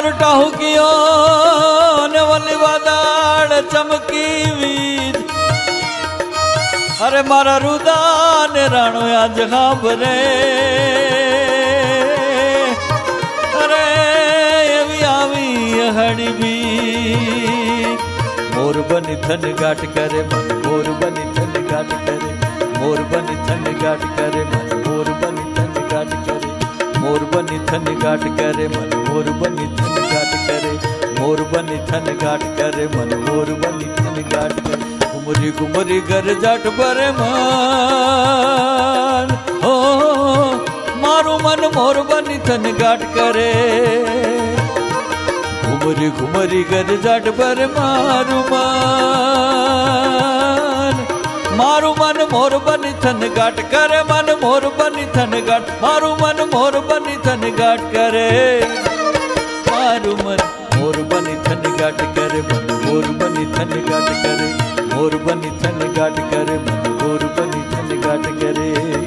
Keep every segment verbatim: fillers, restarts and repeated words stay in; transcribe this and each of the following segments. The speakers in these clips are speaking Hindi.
मारू टाहू कियो ने वली वादाड़ चमकी वीर। अरे मारा रुदा ने राणो आज खाबरे। अरे ये भी आवी हड़ी भी मोर बनी थन गाट करे मन मोर बनी थन गाट करे मोर बनी थन गाट करे मन मोर बनी थन गाट करे मोर बनी थन गाट करे मन मोर बनी थन गाट करे मोर बनी थन गाट करे मन मोर बनी थन गाट करे घुमरी घुमरी घर जाट पर मान हो मारू मन मोर बनी थन गाट करे घुमरी घुमरी घर जाट पर मारू मान मारू मन मोर बनी थन गाट करे मन मोर बनी थन गाट मारू मन मोर बनी थन गाट करे मारू मन मोर बनी थन गाट करे मन मोर बनी थन गाट करे मोर बनी थन गाट करे मन मोर बनी थन गाट करे।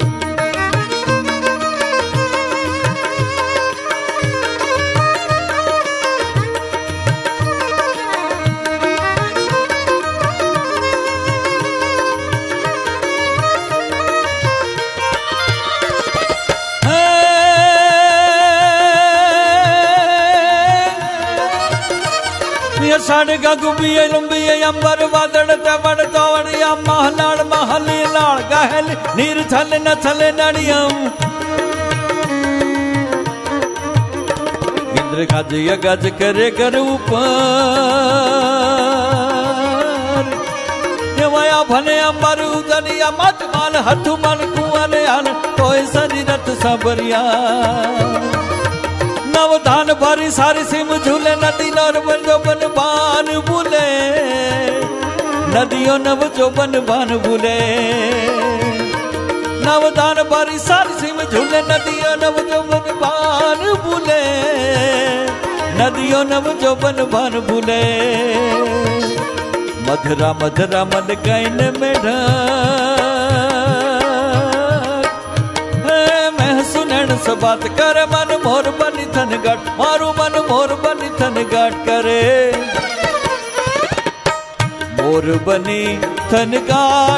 साढ़े का गुबिये लुम्बिये अंबर वादड़ तवड़ तवड़िया महलाड़ महली लाड़ गहल नीर थल न थले नड़ियम इंद्र गज गज करे कर ऊपर ये वया भले अंबर उदरिया मत माल हथ मन कुआले हल तोय शरीरत सबरिया नवधान भरी सारी सिम झूले नदी नर जो बन बान भूले नदियों नव जो बन बान भूले नवधान भरी सारी सिम झूले नदियों नव जो बन बान भूले नदियों नव जो बन बान भूले मधुरा मधुरा मन कैन में सुनन से बात कर मन मोर बनी थन गाट मारू मन मोर बनी थन गाट करे मोर बनी थन गाट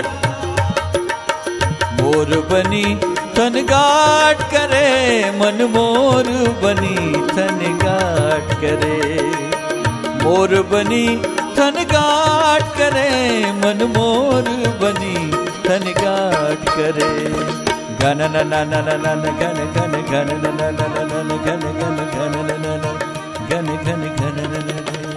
मोर बनी थन गाट करे मन मोर बनी थन गाट करे मोर बनी थन गाट करे मन मोर बनी थन गाट करे गन न न न न न गन गन गन न न न न न गन गन गन न न गन गन गन न न